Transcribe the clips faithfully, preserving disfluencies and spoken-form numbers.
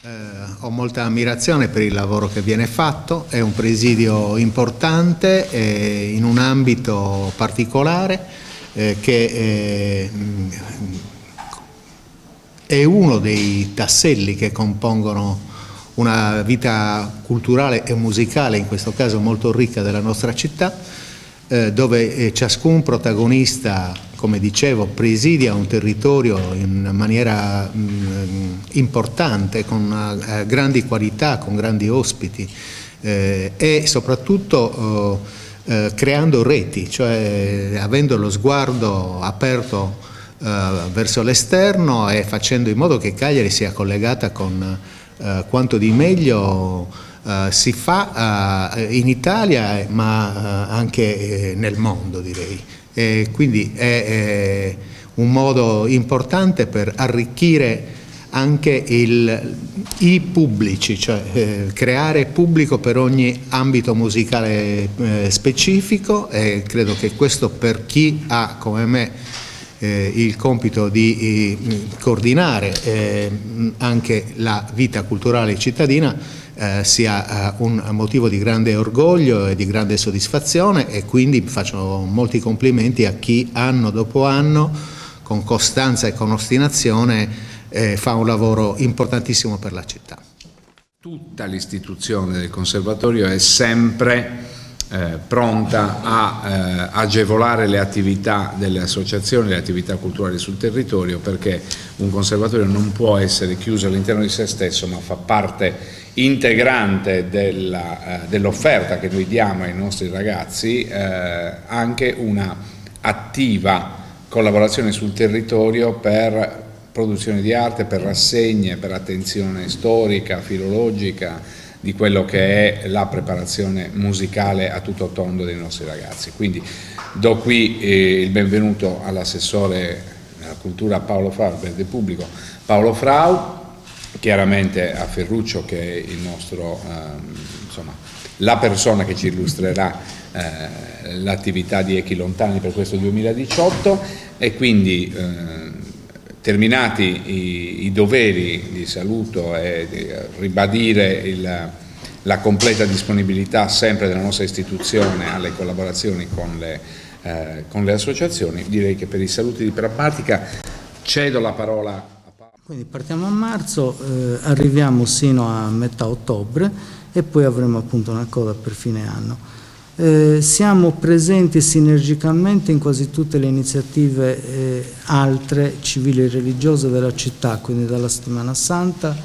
Eh, ho molta ammirazione per il lavoro che viene fatto, è un presidio importante eh, in un ambito particolare eh, che eh, è uno dei tasselli che compongono una vita culturale e musicale, in questo caso molto ricca, della nostra città, eh, dove eh, ciascun protagonista, come dicevo, presidia un territorio in maniera mh, importante, con uh, grandi qualità, con grandi ospiti eh, e soprattutto uh, uh, creando reti, cioè avendo lo sguardo aperto uh, verso l'esterno e facendo in modo che Cagliari sia collegata con uh, quanto di meglio uh, si fa uh, in Italia, ma uh, anche uh, nel mondo, direi. E quindi è, è un modo importante per arricchire anche il, i pubblici, cioè eh, creare pubblico per ogni ambito musicale eh, specifico, e credo che questo, per chi ha come me eh, il compito di eh, coordinare eh, anche la vita culturale cittadina, Eh, sia eh, un motivo di grande orgoglio e di grande soddisfazione, e quindi faccio molti complimenti a chi anno dopo anno con costanza e con ostinazione eh, fa un lavoro importantissimo per la città. Tutta l'istituzione del Conservatorio è sempre eh, pronta a eh, agevolare le attività delle associazioni, le attività culturali sul territorio, perché un conservatorio non può essere chiuso all'interno di se stesso, ma fa parte integrante dell'offerta che noi diamo ai nostri ragazzi, eh, anche una attiva collaborazione sul territorio per produzione di arte, per rassegne, per attenzione storica, filologica di quello che è la preparazione musicale a tutto tondo dei nostri ragazzi. Quindi do qui eh, il benvenuto all'assessore alla cultura Paolo Frau, per il pubblico Paolo Frau, chiaramente a Ferruccio, che è il nostro, ehm, insomma, la persona che ci illustrerà eh, l'attività di Echi Lontani per questo duemiladiciotto, e quindi eh, terminati i, i doveri di saluto e di ribadire il, la completa disponibilità sempre della nostra istituzione alle collaborazioni con le, eh, con le associazioni, direi che per i saluti di pratica cedo la parola. Quindi partiamo a marzo, eh, arriviamo sino a metà ottobre e poi avremo appunto una coda per fine anno. Eh, siamo presenti sinergicamente in quasi tutte le iniziative eh, altre civili e religiose della città, quindi dalla Settimana Santa,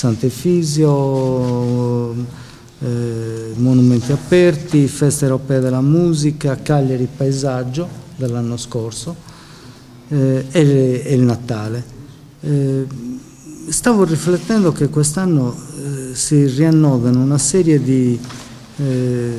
Sant'Efisio, eh, Monumenti Aperti, Festa Europea della Musica, Cagliari Paesaggio dell'anno scorso eh, e, le, e il Natale. Eh, stavo riflettendo che quest'anno eh, si riannodano una serie di, eh,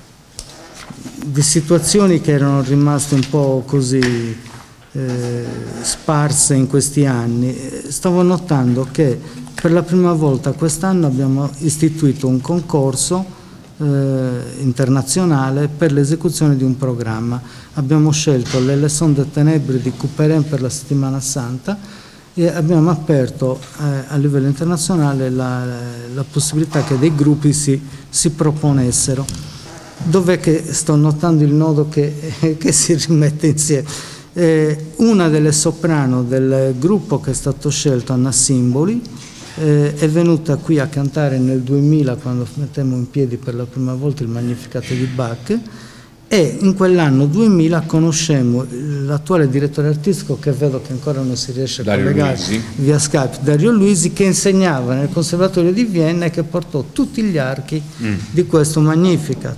di situazioni che erano rimaste un po' così eh, sparse in questi anni. Stavo notando che per la prima volta quest'anno abbiamo istituito un concorso eh, internazionale per l'esecuzione di un programma. Abbiamo scelto le Leçons de Ténèbres di Couperin per la Settimana Santa e abbiamo aperto eh, a livello internazionale la, la possibilità che dei gruppi si, si proponessero. Dov'è che sto notando il nodo che, eh, che si rimette insieme? Eh, una delle soprano del gruppo che è stato scelto, Anna Simboli, eh, è venuta qui a cantare nel duemila, quando mettemmo in piedi per la prima volta il Magnificat di Bach, e in quell'anno duemila conoscemmo l'attuale direttore artistico, che vedo che ancora non si riesce a Dario collegare Luisi. via Skype, Dario Luisi, che insegnava nel Conservatorio di Vienna e che portò tutti gli archi mm. di questo Magnificat.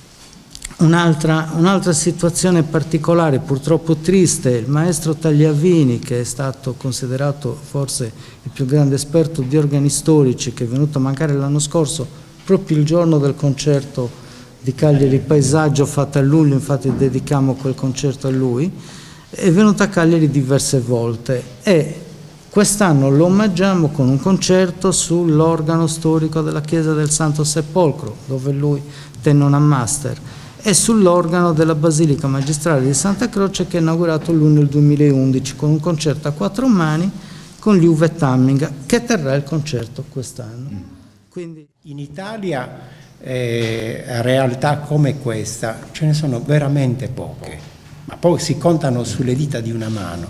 Un'altra un'altra situazione particolare, purtroppo triste, il maestro Tagliavini, che è stato considerato forse il più grande esperto di organi storici, che è venuto a mancare l'anno scorso proprio il giorno del concerto di Cagliari Paesaggio fatto a luglio, infatti dedicamo quel concerto a lui, è venuto a Cagliari diverse volte e quest'anno lo omaggiamo con un concerto sull'organo storico della chiesa del Santo Sepolcro, dove lui tenne una master, e sull'organo della Basilica Magistrale di Santa Croce, che è inaugurato lui nel duemilaundici con un concerto a quattro mani con gli Uwe Tamminga, che terrà il concerto quest'anno. Quindi... In Italia eh, realtà come questa ce ne sono veramente poche, ma poi si contano sulle dita di una mano,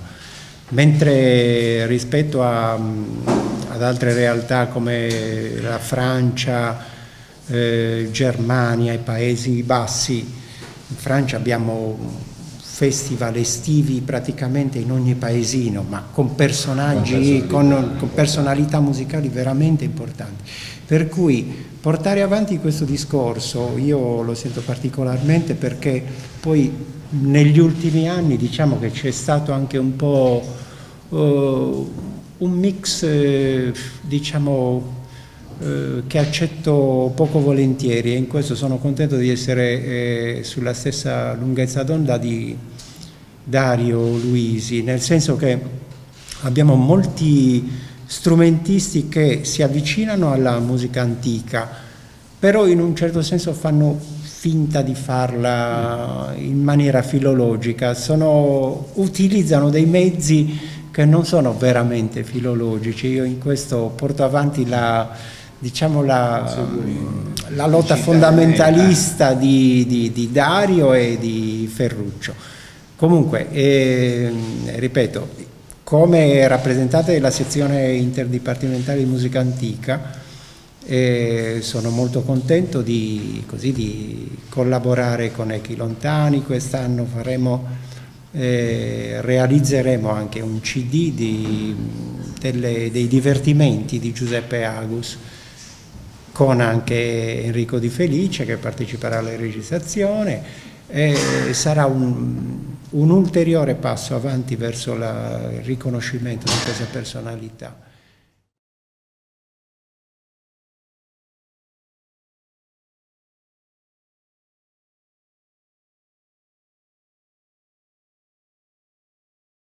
mentre rispetto a, ad altre realtà come la Francia, eh, Germania, i Paesi Bassi, in Francia abbiamo festival estivi praticamente in ogni paesino, ma con personaggi, con, con personalità musicali veramente importanti. Per cui portare avanti questo discorso io lo sento particolarmente, perché poi negli ultimi anni diciamo che c'è stato anche un po' uh, un mix eh, diciamo eh, che accetto poco volentieri, e in questo sono contento di essere eh, sulla stessa lunghezza d'onda di Dario Luisi, nel senso che abbiamo molti strumentisti che si avvicinano alla musica antica, però in un certo senso fanno finta di farla in maniera filologica, sono, utilizzano dei mezzi che non sono veramente filologici. Io in questo porto avanti la, diciamo la, la lotta fondamentalista di, di, di Dario e di Ferruccio. Comunque, eh, ripeto, come rappresentante della sezione interdipartimentale di musica antica, eh, sono molto contento di, così, di collaborare con Echi Lontani. Quest'anno faremo, eh, realizzeremo anche un C D di, delle, dei divertimenti di Giuseppe Agus, con anche Enrico Di Felice che parteciperà alla registrazione. E sarà un, un ulteriore passo avanti verso la, il riconoscimento di questa personalità.